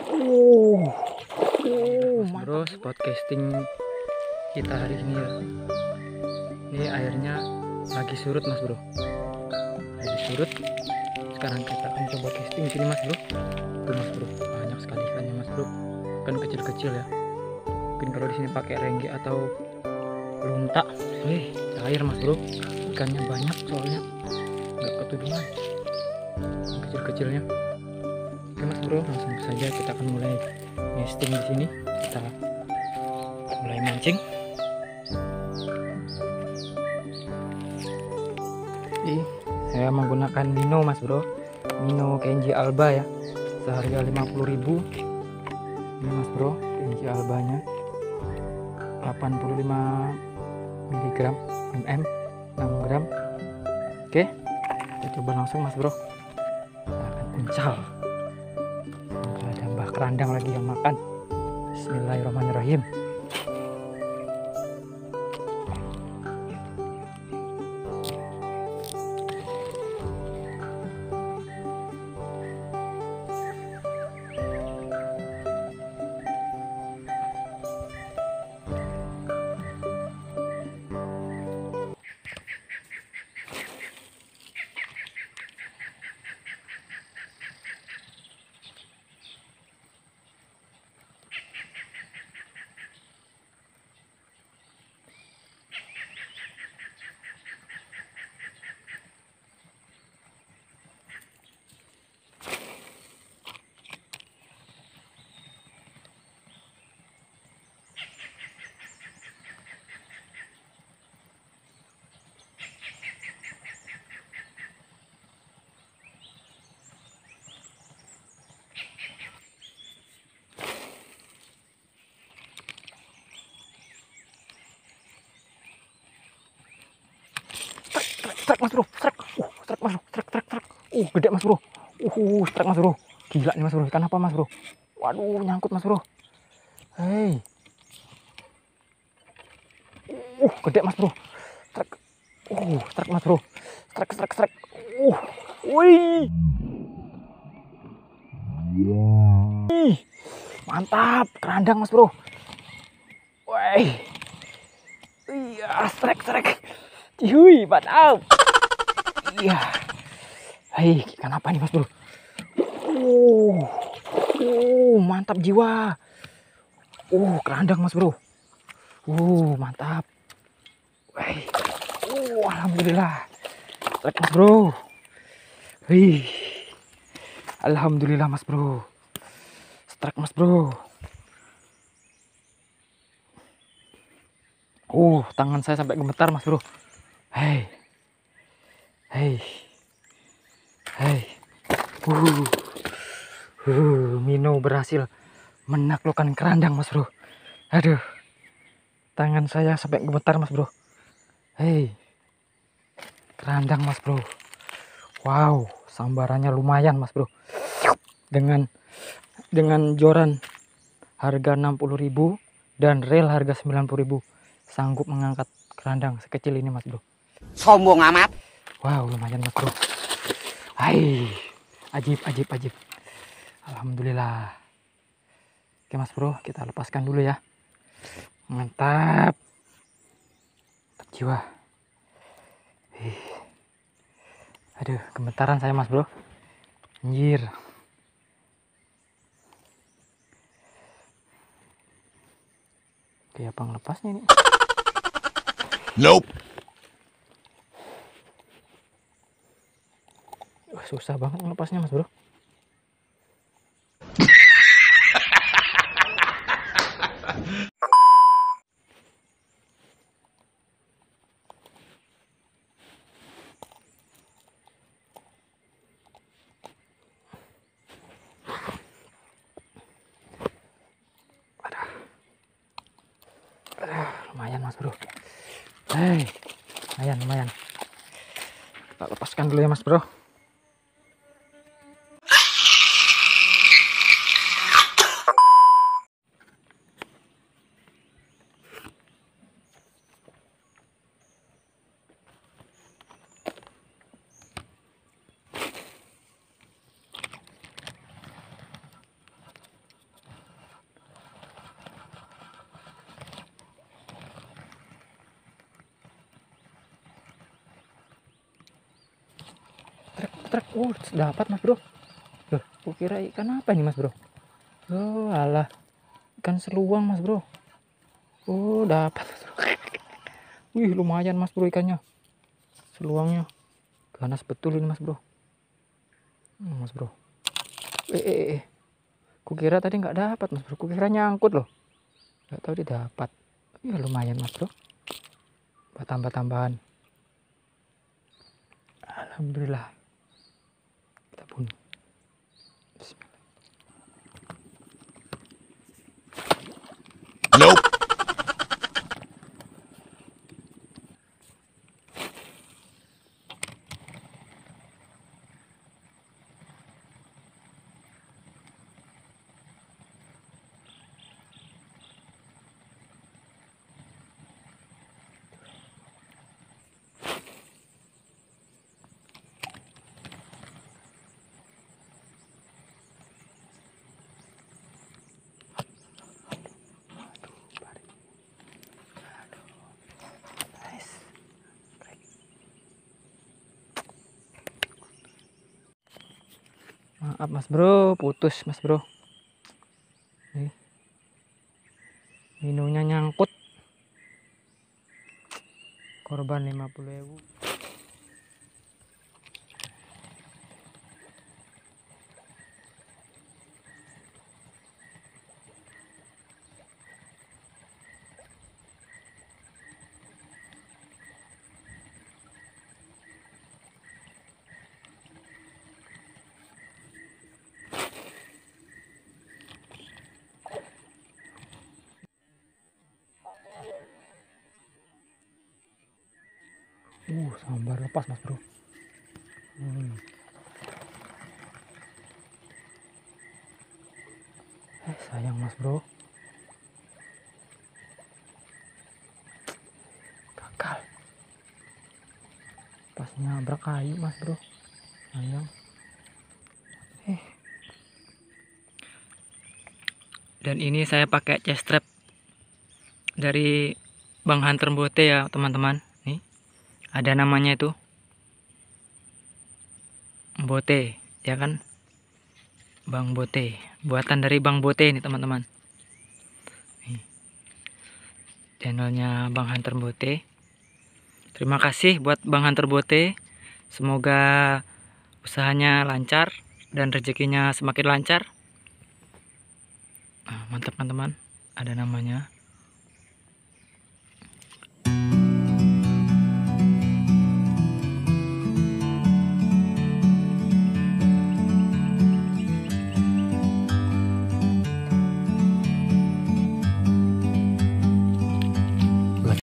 Mas bro, spot casting kita hari ini ya. Ini airnya lagi surut mas bro, lagi surut. Sekarang kita akan coba casting di sini mas bro. Tuh mas bro, banyak sekali ikannya mas bro. Kan kecil-kecil ya. Mungkin kalau di sini pakai rengge atau lunta, cair mas bro. Ikannya banyak soalnya, nggak ketudungan. Kecil-kecilnya. Oke mas bro, langsung saja kita akan mulai nesting di sini. Kita mulai mancing. Saya menggunakan Mino mas bro, Mino Kenji Alba ya, seharga 50.000. Ini mas bro, Kenji Albanya 85 mg mm 6 gram. Oke, kita coba langsung mas bro. Kita akan pencal. Semoga ada mbah kerandang lagi yang makan. Bismillahirrahmanirrahim. Strike mas bro, strike mas bro, strike. Gede mas bro. Strike mas bro. Gila nih mas bro, ikan apa mas bro? Waduh, nyangkut mas bro. Hei. Gede mas bro. Strike. Strike mas bro. Strike. Wih. Mantap, kerandang mas bro. Wih. Iya, strike. Cihuy, mantap. Iya. Hei, ikan apa nih mas bro? Mantap jiwa. Kerandang mas bro. Mantap. Hei. Alhamdulillah. Strike mas bro. Hei. Alhamdulillah mas bro. Strike mas bro. Tangan saya sampai gemetar mas bro. Hei. Mino berhasil menaklukkan kerandang mas bro. Aduh, tangan saya sampai gemetar mas bro. Hei, kerandang mas bro. Wow, sambarannya lumayan mas bro. Dengan joran harga 60.000 dan reel harga 90.000, sanggup mengangkat kerandang sekecil ini mas bro. Sombong amat. Wow, lumayan mas bro. Hai, ajib. Alhamdulillah. Oke mas bro, kita lepaskan dulu ya. Mantap jiwa. Aduh, gemetaran saya mas bro. Anjir. Oke, apa ngelepasnya ini? Nope. Susah banget ngelepasnya mas bro. Lumayan mas bro. Hei, lumayan. Kita lepaskan dulu ya mas bro. trek. Oh, dapat mas bro. Loh, aku kira ikan apa ini mas bro? Oh alah, ikan seluang mas bro. Oh dapat mas bro. Wih lumayan mas bro ikannya, seluangnya ganas betul ini mas bro. Mas bro, kukira tadi nggak dapat mas bro, kukira nyangkut loh, nggak tahu dia dapat. Ya lumayan mas bro, buat tambah-tambahan. Alhamdulillah, kita bunuh. Bismillah. Nope. Maaf mas bro, putus mas bro. Nih, minumnya nyangkut. Korban 50.000. Sambar lepas mas bro. Sayang mas bro, gagal. Pas nabrak kayu mas bro, sayang. Dan ini saya pakai chest strap dari Bang Hunter Bote ya teman-teman. Nih ada namanya itu Bote ya kan, Bang Bote, buatan dari Bang Bote ini teman-teman. Channelnya Bang Hunter Bote. Terima kasih buat Bang Hunter Bote, semoga usahanya lancar dan rezekinya semakin lancar. Mantap teman-teman, ada namanya.